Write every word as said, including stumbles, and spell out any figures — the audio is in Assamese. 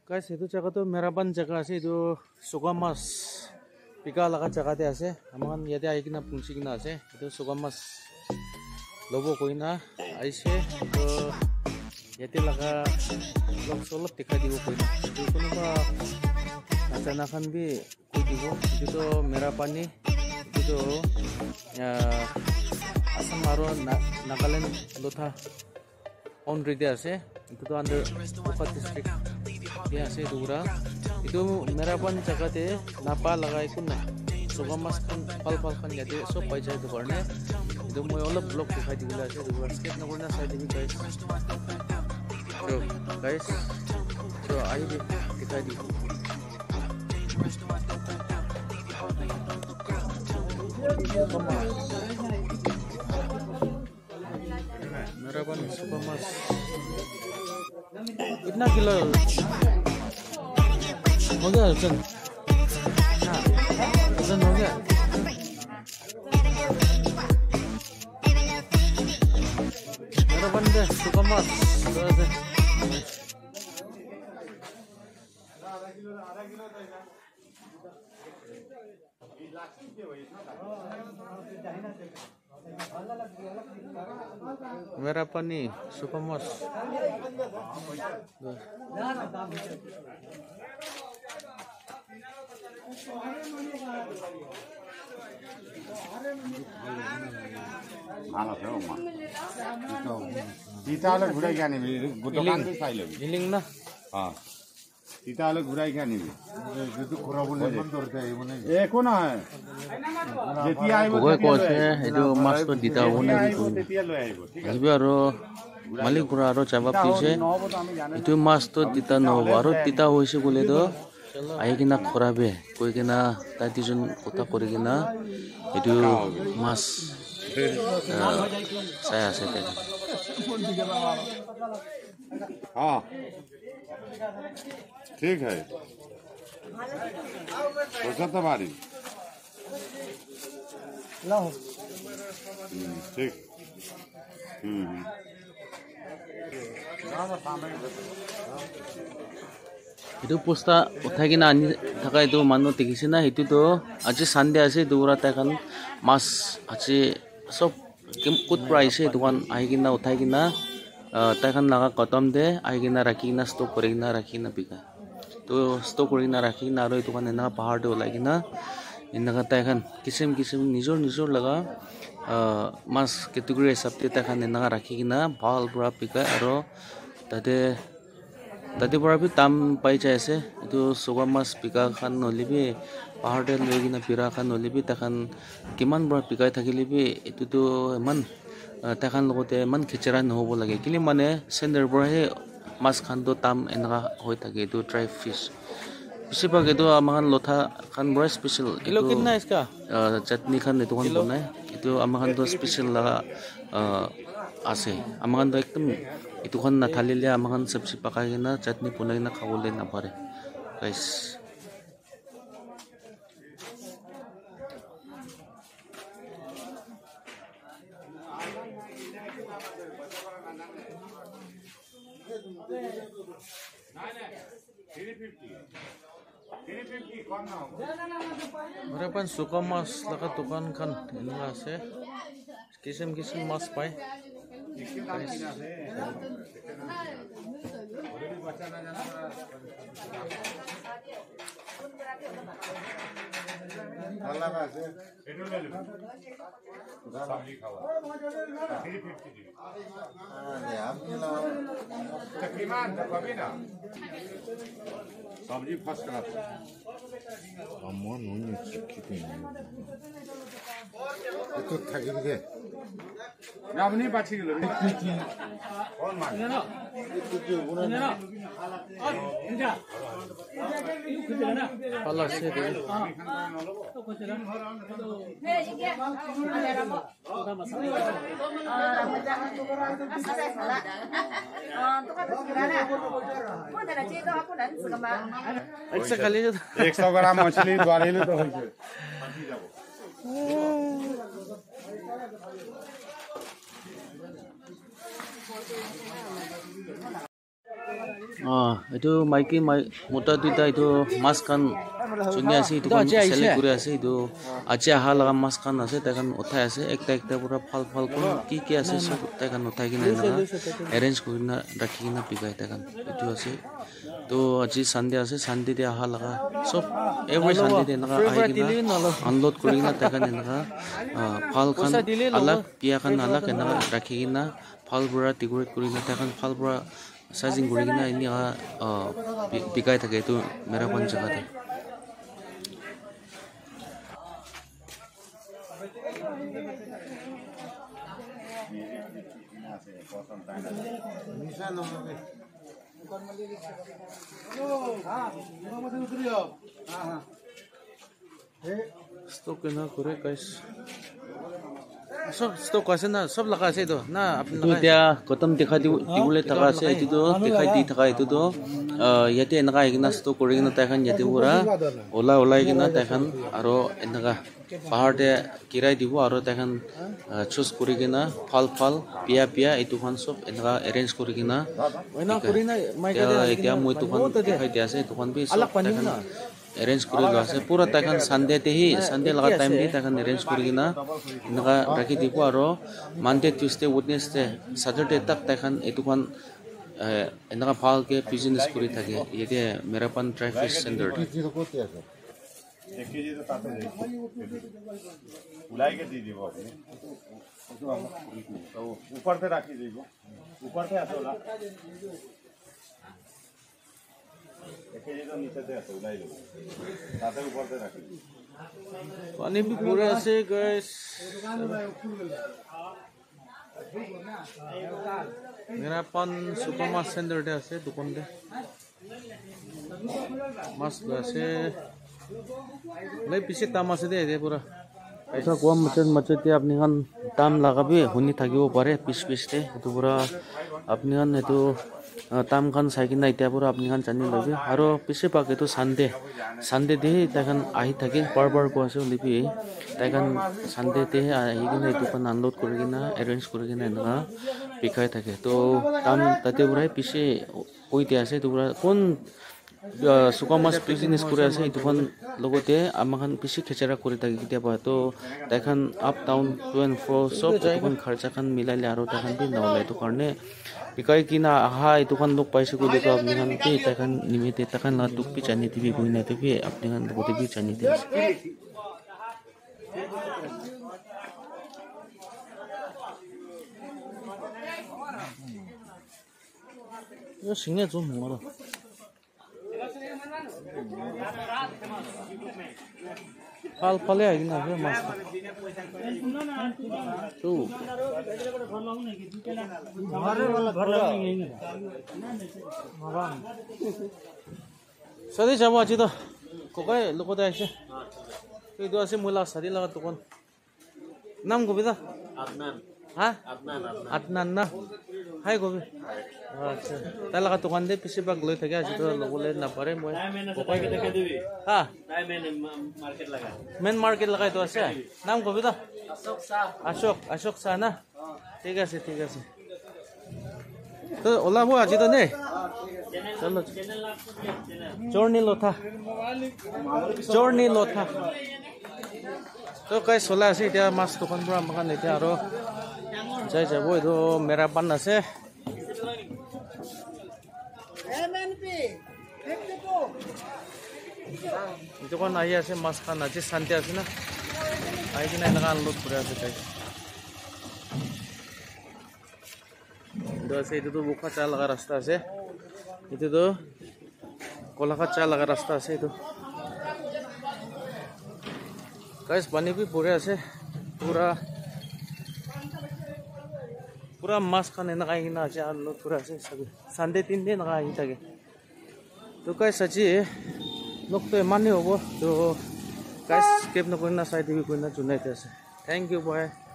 Guys, itu jaga tuh meraban jaga sih itu Sukamas pika laga jaga deh ase. Amangan ya deh ayo fungsi kena ase. Itu Sukamas lobo koina aise itu ya deh laga log solot tika di koina. Itu kono ba nakan bi koi di ko. Itu meraban nih itu ya asam maro Nagaland lotha on ready ase. Itu tuh under Pukat district. Ya sih dura itu meraban jaga deh napa laga ikut nah Sukamas kan pal-pal kan jadi so paja itu karena itu mau oleh blok dikai di gula sih dura skate nggak saya jadi guys so guys so ayo di dikai di meraban Sukamas कितना किलो हो गया वजन हाँ वजन हो गया मेरा बंदे Sukamas मेरा पानी Sukamas आला थियो म त्यो तिताले घुराइ खाने दुकान चाहिँ साइले हिलिङ न अ तिताले घुराइ खाने जो कुरा बोल्ने मन गर्दै भने ए कोन जेति आइबो कोइ कोसे एजो मास्तो दिता हुने त्यति लै आइबो ठीक আছে আৰু মালিক পুৰা আৰু জবাব দিছে এটো মাছটো তিতা নহব আৰু তিতা হৈছে গলে তো আহি কিনা খৰাবে কৈ কিনা তাই দুজন কথা কৰি কিনা এটো মাছ চাই আছে তে हां ठीक है पैसा तुम्हारी ला ठीक हम्म itu posta uthai kina ani thaka itu manu dekhise na itu to aji sunday ase dura ta kan mas aji sob kut price dukan ahi kina uthai kina ta kan laga kotom de ahi kina rakhi kina stock kori kina rakhi kina bika to stock kori kina rakhi kina aro itu kan ena pahar de ulai kina ena ta kan kisim kisim nijor nijor laga mas category sabte ta kan ena rakhi kina bhal pura bika aro tade tadi pura bi tam pai jai ase itu Sukamas pika khan nolibi pahar de loi kina pira khan nolibi ta khan kiman pura pikai thakile bi itu to man ta khan logote man khichara nohobo lage kili mane sender pura he mas khan to tam enaka hoi thake itu dry fish besibag itu amahan lotha khan pura special kilo kitna iska chutney khan itu khan banai itu amahan to special laga ase amahan to ekdom itu kan nathalile amahan sabji pakai kena chutney punai na khawole na pare guys Meraban Sukamas laga dukan kan ini ase kisim kisim mas pai सब्जी फर्स्ट क्लास अम्मा नुनी चिकिते itu thagin ge रामनी पाछी गेलो कोन मान pala se de eksa kali jo एक सौ ग्राम मछली द्वारेले तो होइছে Oh, itu maiki mai mota duita itu mas kan chuni ase itu kan select kuri ase itu ache aha laga mas kan ase ta kan uthai ase ekta ekta pura phal phal kon ki ki ase sob ta kan uthai kina na arrange kurina rakhi kina bikai ta kan itu ase to aji sunday ase sunday de aha laga sob every sunday de naga ai kina unload kurina ta kan naga phal kan alag pia kan alag naga rakhi kina phal pura decorate kurina ta kan phal pura sizing kurina ini a bikai thake itu mera pan jaga te stok na kore guys सब स्टॉक আছে না সব লাগা আছে তো না আপনি এটা কতম দেখা দি দিবলে টাকা আছে এটি তো দেখাই দি টাকা এটি তো ইয়াতে এনেকা একনা স্টক কৰি কিনা তাইখান ইয়াতে পুরা ওলা ওলাই কিনা তাইখান আৰু এনেকা পাহাৰতে কিৰাই দিব আৰু তাইখান চুজ কৰি কিনা ফল ফল পিয়া পিয়া এইটো খান সব এনেকা এৰেঞ্জ কৰি কিনা না কৰি না মাইকা এতিয়া মই তুখান দেখাই দি আছে তুখান বি তাইখান arrange kuri lo ase pura takan sunday te hi sunday laga time di takan arrange kuri kina naga rakhi dibo aro monday tuesday wednesday saturday tak takan etu kan naga phal ke business kuri thake yete merapan dry fish center एक केजी तो ताते उलाई के दी दिबो अपने तो ऊपर से राखी दिबो ऊपर से आसोला एक केजी तो नीचे से आसो उलाई लो ताते ऊपर से राखी पानी भी पूरा से गाइस मेरा पान सुपर मास सेंटर दे আছে दुकान दे मास আছে লাই পিছে দাম আছে দে দে পুরা এটা কম মচন মচতে আপনি খান দাম লাগাবি হুনি থাকিব পারে পিস পিস তে এটো পুরা আপনি খান এটো দাম খান চাই কিনা এতিয়া পুরা আপনি খান জানি লবি আৰু পিছে পাক এটো সানডে সানডে দে তাখান আহি থাকে পার পার কো আছে লিপি তাখান সানডে তে আহি কিনা এটো খান আনলোড কৰি কিনা এৰেঞ্জ কৰি কিনা এনেকা বিকাই থাকে তো দাম তাতে পুৰা পিছে কই দিয়া আছে তো পুৰা কোন सुका मास बिजनेस करे আছে ইটোখন লগতে আমাখান পিছি খেচৰা কৰি থাকি কেতিয়াবা তো তাইখান up down to and fro সব ইটোখন খৰচাখান মিলাইলে আৰু তাইখান বি নলে তো কাৰণে বিকাই কিনা আহা ইটোখন লোক পাইছে কইলে তো আপনি খান কি তাইখান নিমিতে তাইখান লা দুক পি জানি দিবি কই না দিবি আপনি খান লগতে বি জানি দিবি यो सिंगे जो मरो फल फले आइ ना हे मास तो घरे वाला घर नहीं है भगवान सदी जाबो अछि त कोकाय लोकते आइसे এই তো আছে মুলা সাদি লাগা দোকান নাম কবি দা আদনান হ্যাঁ আদনান আদনান না হাই কবি আচ্ছা তাই লাগা দোকান দে পিছে বাগ লৈ থাকে আজি তো লগলে না পারে মই কোকাই কে দেখা দিবি হ্যাঁ তাই মেন মার্কেট লাগা মেন মার্কেট লাগাই তো আছে নাম কবি দা অশোক শাহ অশোক অশোক শাহ না ঠিক আছে ঠিক আছে তো ওলাবো আজি তো নে চলো জর্নি লোথা জর্নি লোথা তো কাই চলা আছে এতিয়া মাছ দোকান পৰা আমাক এতিয়া আৰু যাই যাব এইটো মেৰা পান আছে দোকান আহি আছে মাছ খান আজি শান্তি আছে না আহি কিনে এনেকা আনলোড কৰি আছে তাই আছে এইটোতো বোকা চাহ লগা ৰাস্তা আছে এইটোতো কলাঘাট চাহ লগা ৰাস্তা আছে এইটো গাইস পানী भी পৰে আছে পুৰা পুৰা মাছ খান এনেকা আহি কিনা আছে আনলোড কৰি আছে সবে সানডে তিন দিন এনেকা আহি থাকে তো গাইস আজি লোকটো ইমানেই হ'ব তো গাইস স্কিপ নকৰি না চাই দিবি কৈ না জনাইতে আছে থেংক ইউ বাই